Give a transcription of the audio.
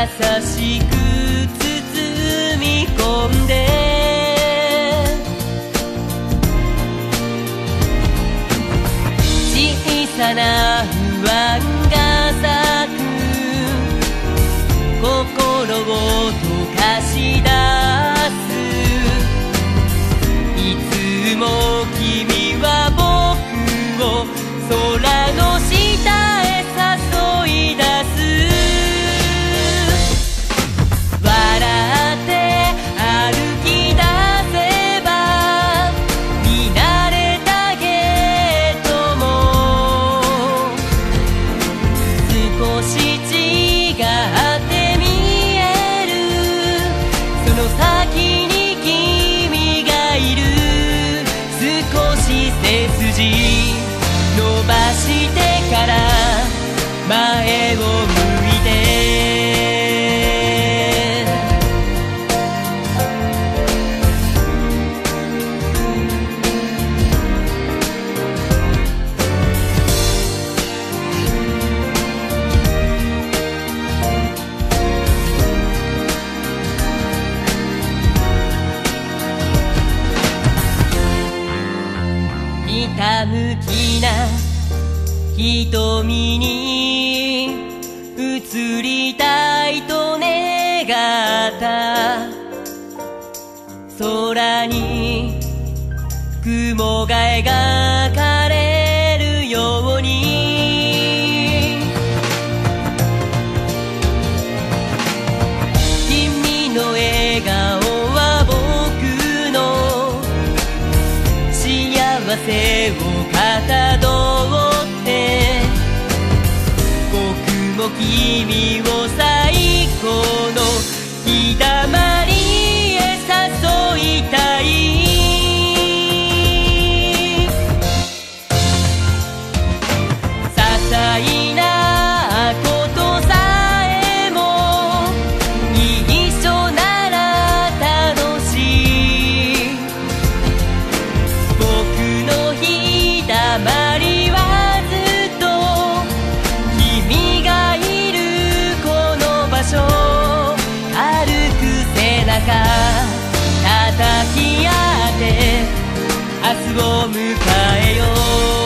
しく包み込んで小さな不安が咲く心を溶かし出すいつも君は僕を空の下へ誘い出す笑って歩き出せば見慣れたゲートも少し違って見えるその先に君がいる少し背筋伸ばしてから前を向いてひたむきな瞳に映りたいと願った空に雲が描かれるように君の笑顔は僕の幸せをかたどって僕も君を最高の日だまりへ誘いたい些細なことさえも一緒なら楽しい僕の日だまりはずっと君がいるこの場所歩く背中叩き合って明日を迎えよう